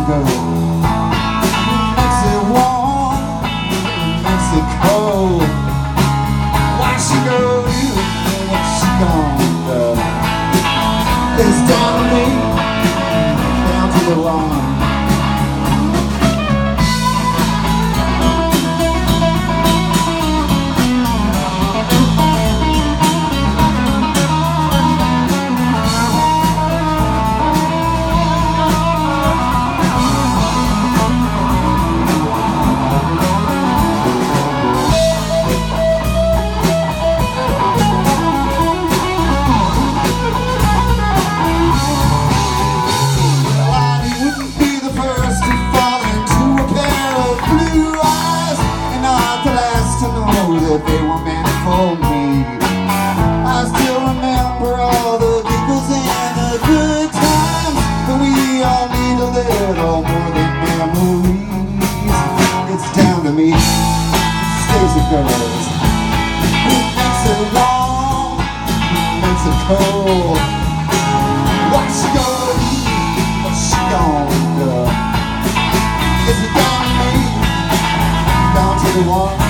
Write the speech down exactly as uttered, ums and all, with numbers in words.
girl. Makes it warm, makes it cold. Why she go, you know what she gonna do. It's down to me, down to the lawn. That they were meant for me. I still remember all the giggles and the good times, but we all need a little more than memories. It's down to me, Stacy girls. Who makes it warm, who makes it cold. What she gonna do, what she gonna do. Is it down to me, down to the one?